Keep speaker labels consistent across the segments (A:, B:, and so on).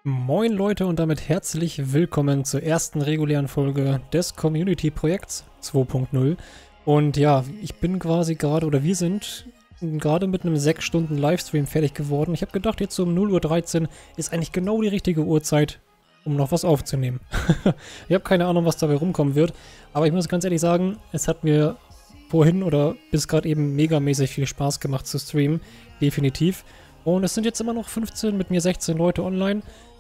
A: Moin Leute und damit herzlich willkommen zur ersten regulären Folge des Community-Projekts 2.0. Und ja, ich bin quasi gerade, oder wir sind gerade mit einem 6 Stunden Livestream fertig geworden. Ich habe gedacht, jetzt so um 0:13 Uhr ist eigentlich genau die richtige Uhrzeit, um noch was aufzunehmen. Ich habe keine Ahnung, was dabei rumkommen wird, aber ich muss ganz ehrlich sagen, es hat mir vorhin oder bis gerade eben megamäßig viel Spaß gemacht zu streamen, definitiv. Und es sind jetzt immer noch 15, mit mir 16 Leute online.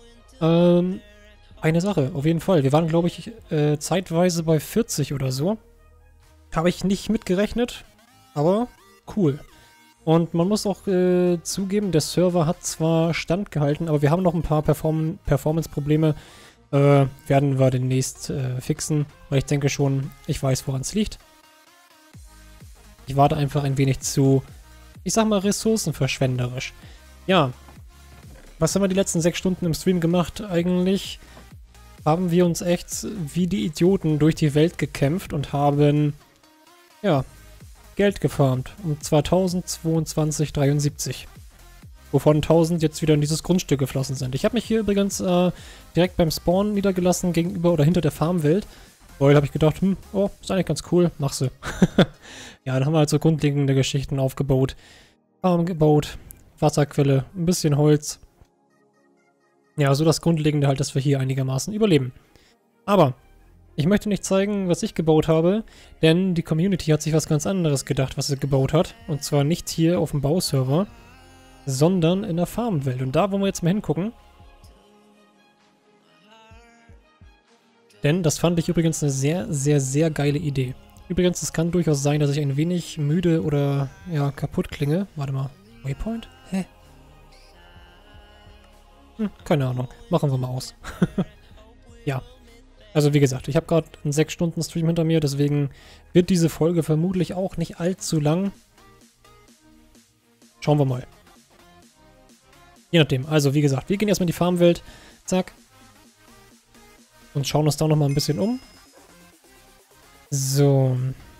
A: Eine Sache, auf jeden Fall. Wir waren, glaube ich, zeitweise bei 40 oder so. Habe ich nicht mitgerechnet, aber cool. Und man muss auch zugeben, der Server hat zwar standgehalten, aber wir haben noch ein paar Performance-Probleme. Werden wir demnächst fixen, weil ich denke schon, ich weiß, woran es liegt. Ich warte einfach ein wenig zu, ich sag mal, ressourcenverschwenderisch. Ja. Was haben wir die letzten 6 Stunden im Stream gemacht? Eigentlich haben wir uns echt wie die Idioten durch die Welt gekämpft und haben, ja, Geld gefarmt. Und zwar 1022,73. Wovon 1000 jetzt wieder in dieses Grundstück geflossen sind. Ich habe mich hier übrigens direkt beim Spawn niedergelassen gegenüber oder hinter der Farmwelt. Weil habe ich gedacht, oh, ist eigentlich ganz cool, mach sie. Ja, dann haben wir halt so grundlegende Geschichten aufgebaut. Farm gebaut, Wasserquelle, ein bisschen Holz. Ja, so das Grundlegende halt, dass wir hier einigermaßen überleben. Aber ich möchte nicht zeigen, was ich gebaut habe, denn die Community hat sich was ganz anderes gedacht, was sie gebaut hat. Und zwar nicht hier auf dem Bauserver, sondern in der Farmwelt. Und da wollen wir jetzt mal hingucken. Denn das fand ich übrigens eine sehr, sehr, sehr geile Idee. Übrigens, es kann durchaus sein, dass ich ein wenig müde oder ja, kaputt klinge. Warte mal. Waypoint? Hä? Keine Ahnung. Machen wir mal aus. Ja. Also wie gesagt, ich habe gerade einen 6 Stunden Stream hinter mir, deswegen wird diese Folge vermutlich auch nicht allzu lang. Schauen wir mal. Je nachdem. Also wie gesagt, wir gehen erstmal in die Farmwelt. Zack. Und schauen uns da nochmal ein bisschen um. So.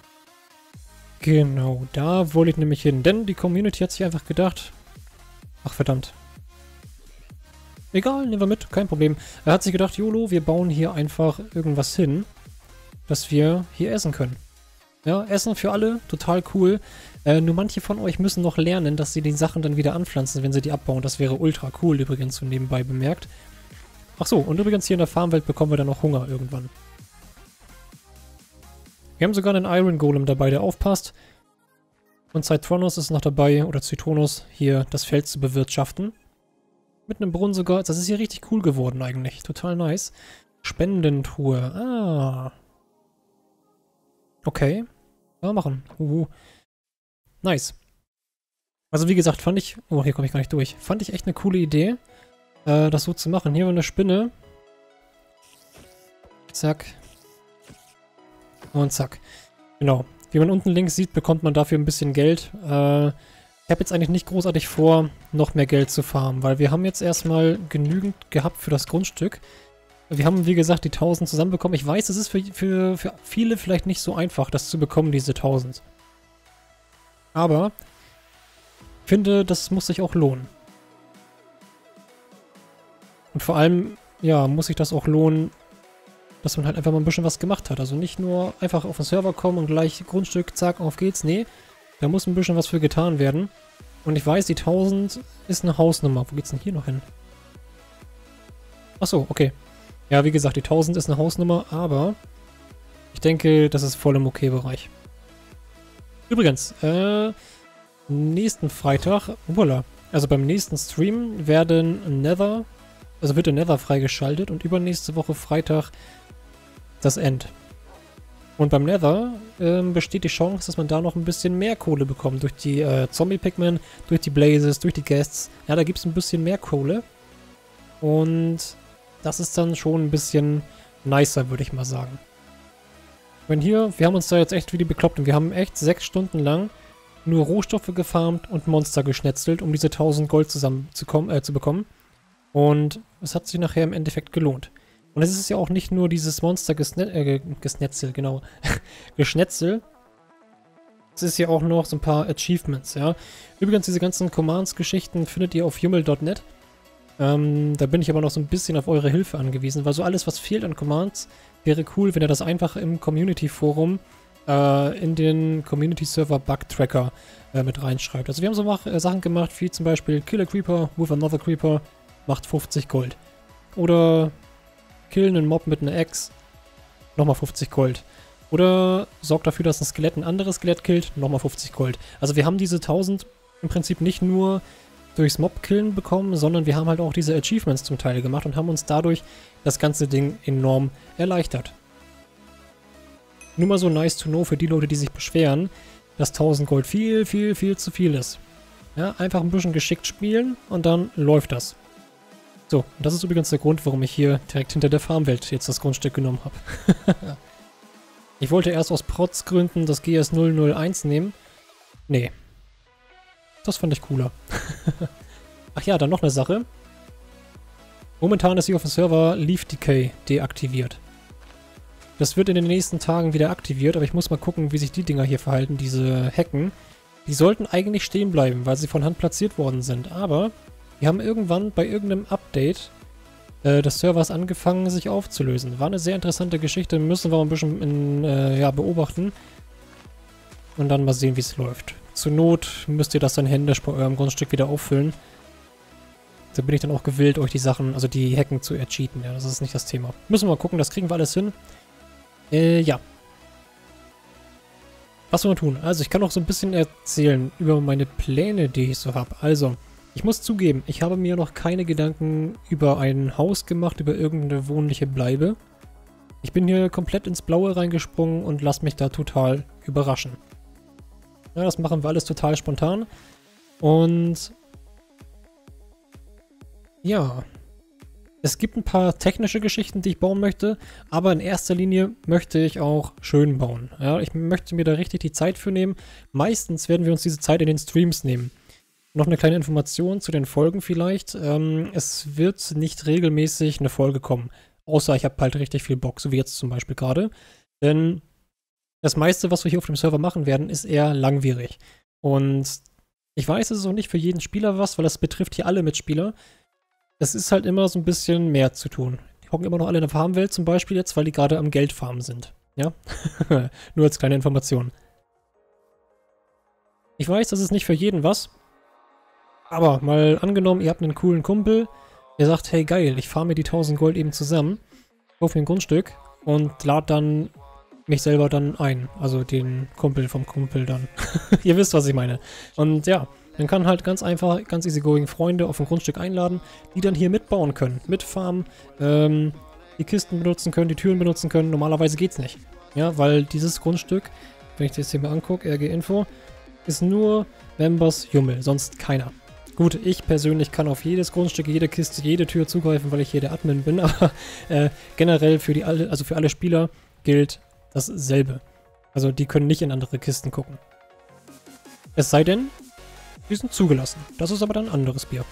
A: Genau, da wollte ich nämlich hin. Denn die Community hat sich einfach gedacht, ach verdammt. Egal, nehmen wir mit, kein Problem. Er hat sich gedacht, YOLO, wir bauen hier einfach irgendwas hin, dass wir hier essen können. Ja, Essen für alle, total cool. Nur manche von euch müssen noch lernen, dass sie die Sachen dann wieder anpflanzen, wenn sie die abbauen. Das wäre ultra cool, übrigens, so nebenbei bemerkt. Ach so, und übrigens hier in der Farmwelt bekommen wir dann noch Hunger irgendwann. Wir haben sogar einen Iron Golem dabei, der aufpasst. Und Citronus ist noch dabei, oder Citronus, hier das Feld zu bewirtschaften. Mit einem Brunnen sogar. Das ist hier richtig cool geworden eigentlich. Total nice. Spendentruhe. Ah. Okay. Ja, machen. Nice. Also wie gesagt, fand ich... Oh, hier komme ich gar nicht durch. Fand ich echt eine coole Idee, das so zu machen. Hier war eine Spinne. Zack. Und zack. Genau. Wie man unten links sieht, bekommt man dafür ein bisschen Geld. Ich habe jetzt eigentlich nicht großartig vor, noch mehr Geld zu farmen, weil wir haben jetzt erstmal genügend gehabt für das Grundstück. Wir haben, wie gesagt, die 1000 zusammenbekommen. Ich weiß, es ist für viele vielleicht nicht so einfach, das zu bekommen, diese 1000. Aber ich finde, das muss sich auch lohnen. Und vor allem, ja, muss sich das auch lohnen, dass man halt einfach mal ein bisschen was gemacht hat. Also nicht nur einfach auf den Server kommen und gleich Grundstück, zack, auf geht's. Nee, da muss ein bisschen was für getan werden. Und ich weiß, die 1000 ist eine Hausnummer. Wo geht's denn hier noch hin? Achso, okay. Ja, wie gesagt, die 1000 ist eine Hausnummer, aber ich denke, das ist voll im Okay-Bereich. Übrigens, nächsten Freitag, voilà, also beim nächsten Stream wird der Nether freigeschaltet und übernächste Woche Freitag das End. Und beim Nether besteht die Chance, dass man da noch ein bisschen mehr Kohle bekommt. Durch die Zombie-Pigmen, durch die Blazes, durch die Guests. Ja, da gibt es ein bisschen mehr Kohle. Und das ist dann schon ein bisschen nicer, würde ich mal sagen. Wenn hier, wir haben uns da jetzt echt wie die bekloppt und wir haben echt 6 Stunden lang nur Rohstoffe gefarmt und Monster geschnetzelt, um diese 1000 Gold zusammen zu bekommen. Und es hat sich nachher im Endeffekt gelohnt. Und es ist ja auch nicht nur dieses Monster-Geschnetzel, genau. Geschnetzel. Es ist ja auch noch so ein paar Achievements, ja. Übrigens, diese ganzen Commands-Geschichten findet ihr auf yummel.net. Da bin ich aber noch so ein bisschen auf eure Hilfe angewiesen, weil so alles, was fehlt an Commands, wäre cool, wenn ihr das einfach im Community-Forum in den Community-Server Bug-Tracker mit reinschreibt. Also wir haben so Sachen gemacht, wie zum Beispiel Kill a Creeper with another Creeper macht 50 Gold. Oder Kill einen Mob mit einer Axe, nochmal 50 Gold. Oder sorgt dafür, dass ein Skelett ein anderes Skelett killt, nochmal 50 Gold. Also wir haben diese 1000 im Prinzip nicht nur durchs Mob-Killen bekommen, sondern wir haben halt auch diese Achievements zum Teil gemacht und haben uns dadurch das ganze Ding enorm erleichtert. Nur mal so nice to know für die Leute, die sich beschweren, dass 1000 Gold viel, viel, viel zu viel ist. Ja, einfach ein bisschen geschickt spielen und dann läuft das. So, und das ist übrigens der Grund, warum ich hier direkt hinter der Farmwelt jetzt das Grundstück genommen habe. Ich wollte erst aus Protzgründen das GS 001 nehmen. Nee. Das fand ich cooler. Ach ja, dann noch eine Sache. Momentan ist hier auf dem Server Leaf Decay deaktiviert. Das wird in den nächsten Tagen wieder aktiviert, aber ich muss mal gucken, wie sich die Dinger hier verhalten, diese Hecken. Die sollten eigentlich stehen bleiben, weil sie von Hand platziert worden sind, aber die haben irgendwann bei irgendeinem Update des Servers angefangen, sich aufzulösen. War eine sehr interessante Geschichte, müssen wir ein bisschen beobachten und dann mal sehen, wie es läuft. Zur Not müsst ihr das dann händisch bei eurem Grundstück wieder auffüllen. Da bin ich dann auch gewillt, euch die Sachen, also die Hecken zu ercheaten. Ja, das ist nicht das Thema. Müssen wir mal gucken, das kriegen wir alles hin. Ja. Was soll man tun? Also, ich kann noch so ein bisschen erzählen über meine Pläne, die ich so habe. Also, ich muss zugeben, ich habe mir noch keine Gedanken über ein Haus gemacht, über irgendeine wohnliche Bleibe. Ich bin hier komplett ins Blaue reingesprungen und lasse mich da total überraschen. Ja, das machen wir alles total spontan. Und ja, es gibt ein paar technische Geschichten, die ich bauen möchte, aber in erster Linie möchte ich auch schön bauen. Ja, ich möchte mir da richtig die Zeit für nehmen. Meistens werden wir uns diese Zeit in den Streams nehmen. Noch eine kleine Information zu den Folgen vielleicht. Es wird nicht regelmäßig eine Folge kommen. Außer ich habe halt richtig viel Bock, so wie jetzt zum Beispiel gerade. Denn das meiste, was wir hier auf dem Server machen werden, ist eher langwierig. Und ich weiß, es ist auch nicht für jeden Spieler was, weil das betrifft hier alle Mitspieler. Es ist halt immer so ein bisschen mehr zu tun. Die hocken immer noch alle in der Farmwelt zum Beispiel jetzt, weil die gerade am Geldfarmen sind. Ja? Nur als kleine Information. Ich weiß, das ist nicht für jeden was. Aber mal angenommen, ihr habt einen coolen Kumpel, der sagt, hey geil, ich farme mir die 1000 Gold eben zusammen, kaufe mir ein Grundstück und lade dann mich selber dann ein. Also den Kumpel vom Kumpel dann. Ihr wisst, was ich meine. Und ja, man kann halt ganz einfach, ganz easygoing Freunde auf ein Grundstück einladen, die dann hier mitbauen können, mitfarmen, die Kisten benutzen können, die Türen benutzen können. Normalerweise geht's nicht. Ja, weil dieses Grundstück, wenn ich das hier mal angucke, RG Info, ist nur Members Jummel, sonst keiner. Gut, ich persönlich kann auf jedes Grundstück, jede Kiste, jede Tür zugreifen, weil ich hier der Admin bin, aber generell für für alle Spieler gilt dasselbe. Also die können nicht in andere Kisten gucken. Es sei denn, die sind zugelassen. Das ist aber dann ein anderes Bier.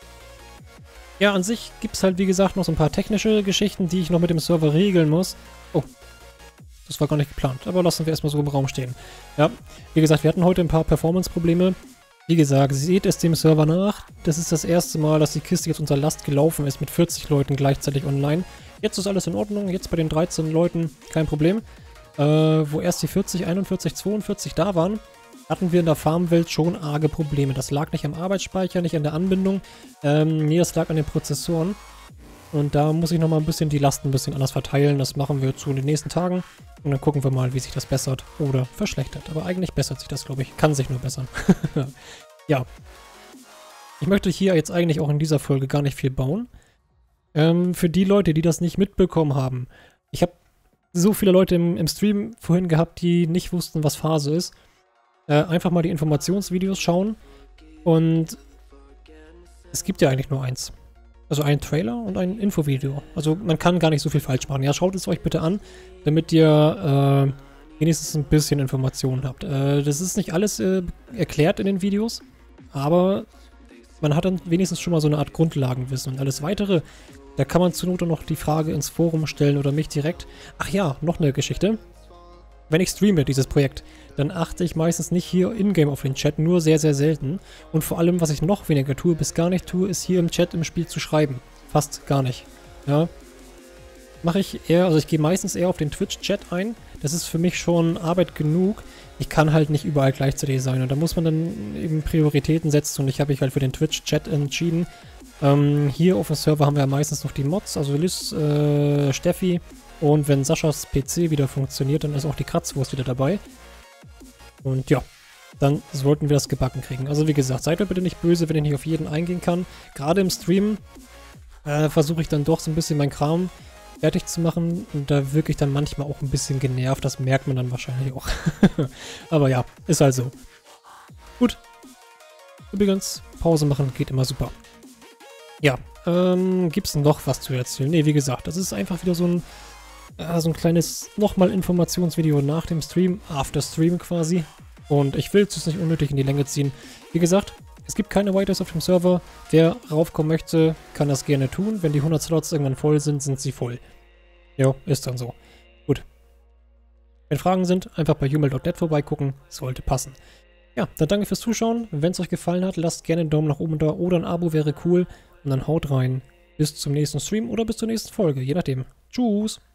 A: Ja, an sich gibt es halt, wie gesagt, noch so ein paar technische Geschichten, die ich noch mit dem Server regeln muss. Oh, das war gar nicht geplant, aber lassen wir erstmal so im Raum stehen. Ja, wie gesagt, wir hatten heute ein paar Performance-Probleme. Wie gesagt, seht es dem Server nach. Das ist das erste Mal, dass die Kiste jetzt unter Last gelaufen ist mit 40 Leuten gleichzeitig online. Jetzt ist alles in Ordnung, jetzt bei den 13 Leuten kein Problem. Wo erst die 40, 41, 42 da waren, hatten wir in der Farmwelt schon arge Probleme. Das lag nicht am Arbeitsspeicher, nicht an der Anbindung. Nee, das lag an den Prozessoren. Und da muss ich nochmal ein bisschen die Lasten ein bisschen anders verteilen. Das machen wir zu in den nächsten Tagen. Und dann gucken wir mal, wie sich das bessert oder verschlechtert. Aber eigentlich bessert sich das, glaube ich. Kann sich nur bessern. Ja. Ich möchte hier jetzt eigentlich auch in dieser Folge gar nicht viel bauen. Für die Leute, die das nicht mitbekommen haben. Ich habe so viele Leute im Stream vorhin gehabt, die nicht wussten, was Phase ist. Einfach mal die Informationsvideos schauen. Und es gibt ja eigentlich nur eins. Also ein Trailer und ein Infovideo. Also man kann gar nicht so viel falsch machen. Ja, schaut es euch bitte an, damit ihr wenigstens ein bisschen Informationen habt. Das ist nicht alles erklärt in den Videos, aber man hat dann wenigstens schon mal so eine Art Grundlagenwissen. Und alles Weitere, da kann man zur Not noch die Frage ins Forum stellen oder mich direkt. Ach ja, noch eine Geschichte. wenn ich streame, dieses Projekt, dann achte ich meistens nicht hier in-game auf den Chat, nur sehr, sehr selten. Und vor allem, was ich noch weniger tue, bis gar nicht tue, ist hier im Chat im Spiel zu schreiben. Fast gar nicht. Ja. Mache ich eher, also ich gehe meistens eher auf den Twitch-Chat ein. Das ist für mich schon Arbeit genug. Ich kann halt nicht überall gleichzeitig sein. Und da muss man dann eben Prioritäten setzen. Und ich habe mich halt für den Twitch-Chat entschieden. Hier auf dem Server haben wir ja meistens noch die Mods, also Liz, Steffi. Und wenn Saschas PC wieder funktioniert, dann ist auch die Kratzwurst wieder dabei. Und ja, dann sollten wir das gebacken kriegen. Also wie gesagt, seid mir bitte nicht böse, wenn ich nicht auf jeden eingehen kann. Gerade im Stream versuche ich dann doch so ein bisschen meinen Kram fertig zu machen. Und da wirke ich dann manchmal auch ein bisschen genervt. Das merkt man dann wahrscheinlich auch. Aber ja, ist halt so. Gut. Übrigens, Pause machen geht immer super. Ja, gibt's noch was zu erzählen? Ne, wie gesagt, das ist einfach wieder so ein kleines nochmal Informationsvideo nach dem Stream, after Stream quasi. Und ich will es nicht unnötig in die Länge ziehen. Wie gesagt, es gibt keine Whiteouts auf dem Server. Wer raufkommen möchte, kann das gerne tun. Wenn die 100 Slots irgendwann voll sind, sind sie voll. Ja, ist dann so. Gut. Wenn Fragen sind, einfach bei humel.net vorbeigucken. Sollte passen. Ja, dann danke fürs Zuschauen. Wenn es euch gefallen hat, lasst gerne einen Daumen nach oben da oder ein Abo wäre cool. Und dann haut rein. Bis zum nächsten Stream oder bis zur nächsten Folge. Je nachdem. Tschüss.